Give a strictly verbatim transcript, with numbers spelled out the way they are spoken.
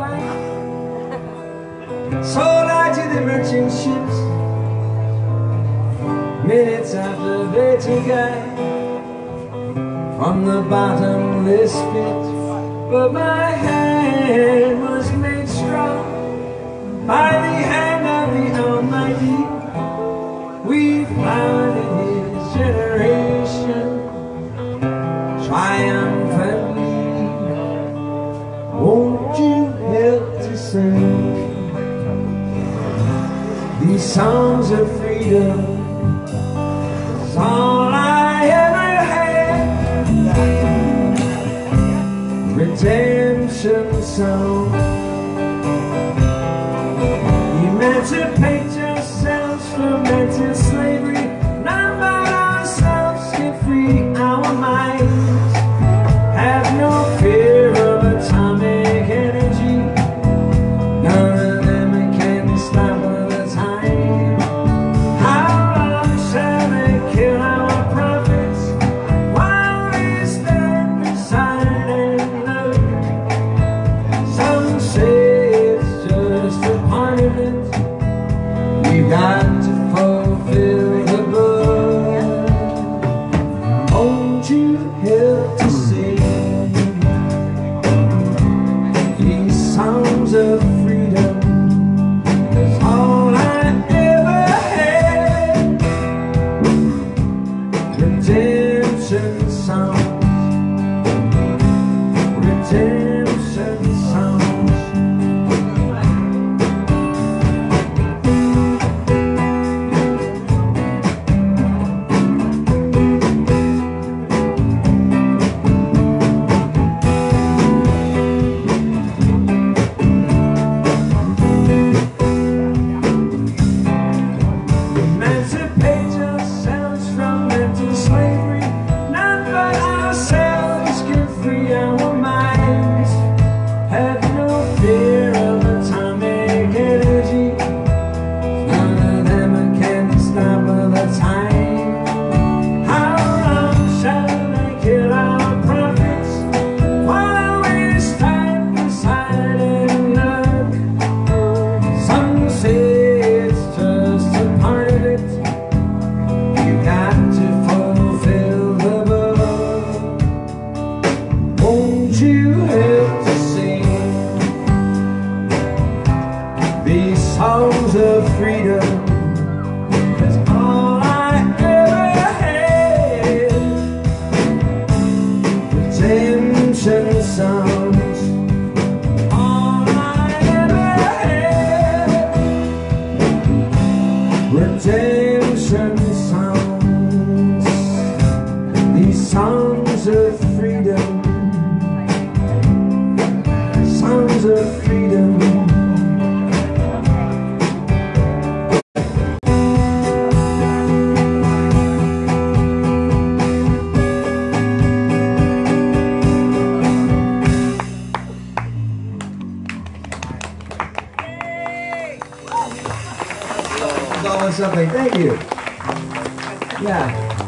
right. Sold out to the merchant ships minutes after they took I from the bottomless pit. But my hand was made strong by the hand of the Almighty. We found in His generation triumphantly. Won't you help to sing these songs of freedom? It's all I ever had. Redemption song. Emancipate yourselves from mental slavery. None but ourselves get free. Our minds have no fear of atomic energy. None of them can stop the time. How long shall they kill our prophets while we stand beside and look? Some say it's just a part of it. We've got to fulfill the book. Won't you help to sing these songs of freedom? That's all I ever had. Redemption songs. Redemption songs. Emancipate yourselves from mental slavery. None but ourselves can free. Our minds have no fear of atomic energy. None of them can stop the time. How long shall they kill our prophets while we stand beside and look? Some say it's just a part of it. You've got to fulfill the book. Won't you help to sing these songs of freedom? That's all I ever had. Redemption songs. All I ever had. Redemption songs. These songs of freedom. Songs of freedom. It's always something. Thank you. Yeah.